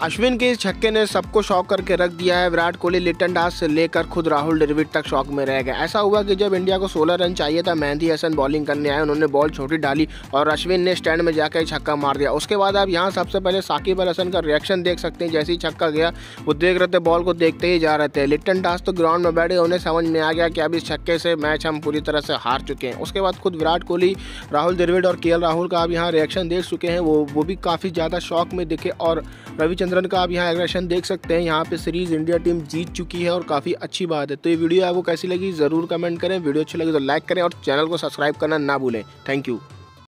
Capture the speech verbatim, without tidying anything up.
अश्विन के इस छक्के ने सबको शॉक करके रख दिया है। विराट कोहली, लिटन दास से लेकर खुद राहुल द्रविड़ तक शॉक में रह गए। ऐसा हुआ कि जब इंडिया को सोलह रन चाहिए था, मेहदी हसन बॉलिंग करने आए, उन्होंने बॉल छोटी डाली और अश्विन ने स्टैंड में जाकर छक्का मार दिया। उसके बाद आप यहाँ सबसे पहले साकिब अल हसन का रिएक्शन देख सकते हैं। जैसे ही छक्का गया वो देख रहे थे, बॉल को देखते ही जा रहे थे। लिटन दास तो ग्राउंड में बैठे, उन्हें समझ में आ गया कि अब इस छक्के से मैच हम पूरी तरह से हार चुके हैं। उसके बाद खुद विराट कोहली, राहुल द्रविड़ और के एल राहुल का आप यहाँ रिएक्शन देख चुके हैं। वो वो भी काफ़ी ज़्यादा शॉक में दिखे और रविचंद्रन का आप यहाँ एग्रेशन देख सकते हैं। यहाँ पे सीरीज इंडिया टीम जीत चुकी है और काफ़ी अच्छी बात है। तो ये वीडियो आपको कैसी लगी ज़रूर कमेंट करें। वीडियो अच्छी लगी तो लाइक करें और चैनल को सब्सक्राइब करना ना भूलें। Thank you.